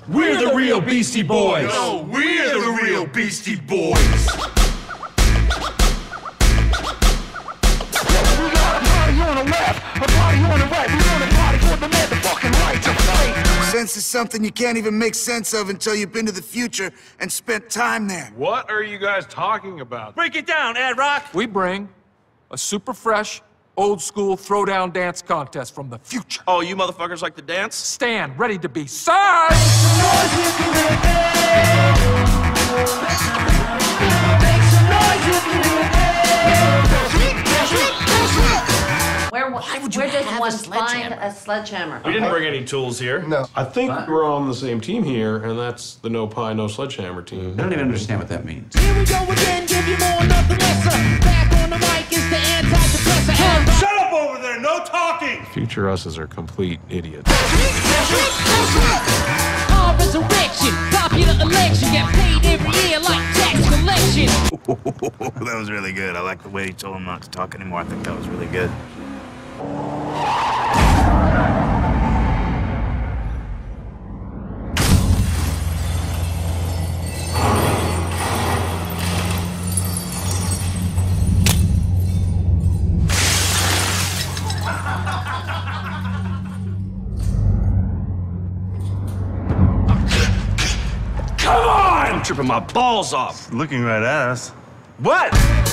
We're the real Beastie Boys. No, we're the real Beastie Boys. We got a party on the left, a party on the right. We want a party for the motherfucking right to fight. Sense is something you can't even make sense of until you've been to the future and spent time there. What are you guys talking about? Break it down, Ad Rock. We bring a super fresh, old school throwdown dance contest from the future. Oh, you motherfuckers like to dance? Stand ready to be served! Where does one find a sledgehammer? We didn't bring any tools here. No. I think we're on the same team here, and that's the No Pie, No Sledgehammer team. I don't even understand what that means. Here we go again, give you more, nothing lesser. Back on the mic is the antidepressant. Shut up over there, no talking! Future us's are complete idiots. Our resurrection, popular election, get paid every year like tax collection. That was really good. I like the way he told him not to talk anymore. I think that was really good. Come on! I'm tripping my balls off. Looking right at us. What?